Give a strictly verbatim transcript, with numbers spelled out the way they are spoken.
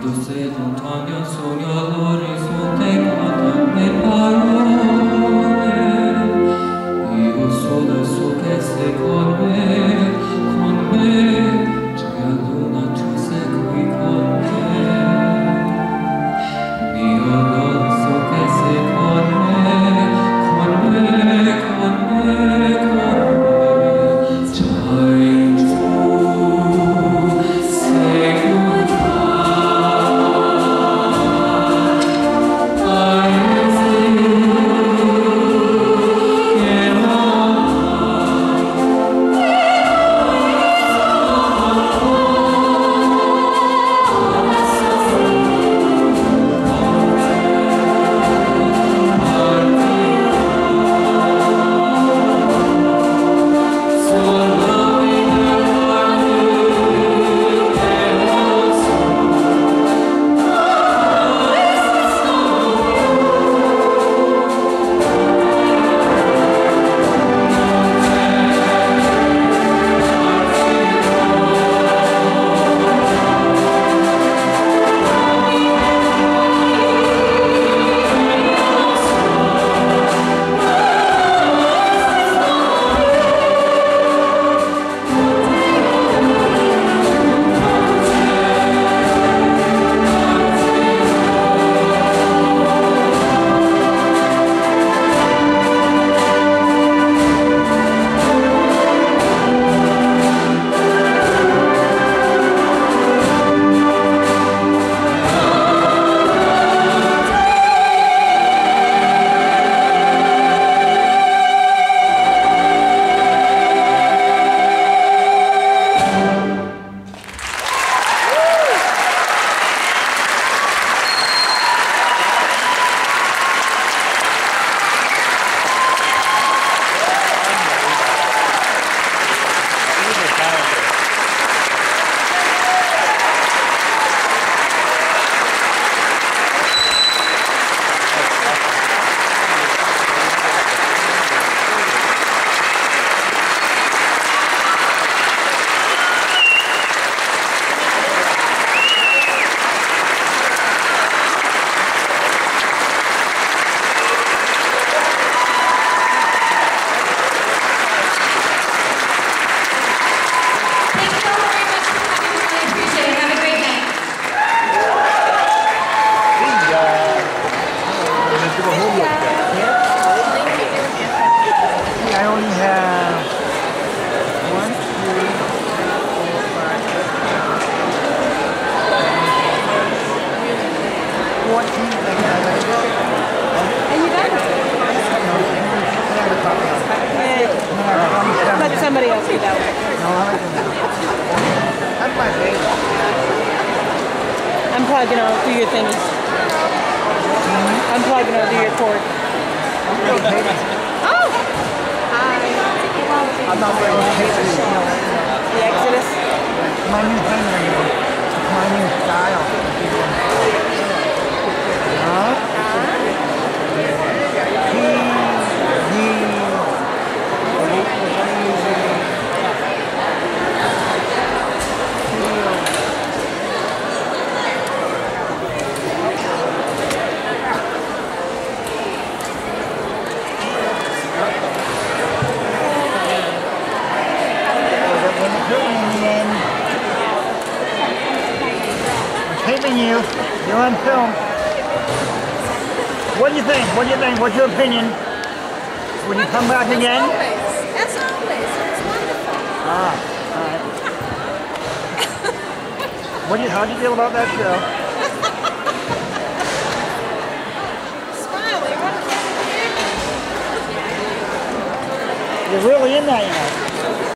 fosse lontane sogni all'orizzonte cadano le parole. Io solo so che sei con me, con me, gioia luna tu sei qui con me. Io non so che sei con me, con me, con me, con me. Let somebody else do that one. That's my favorite. I'm probably gonna do your thingy. I'm probably gonna do your chord. Oh! Hi. I'm not very patient. The Exodus. My new thing right here. My new style. Huh? Taping you. You're on film. What do you think? What do you think? What's your opinion? Would you come back again? As always. As always. It's wonderful. Ah, all right. What do you, how do you feel about that show? Smiley, what a You're really in that, you know.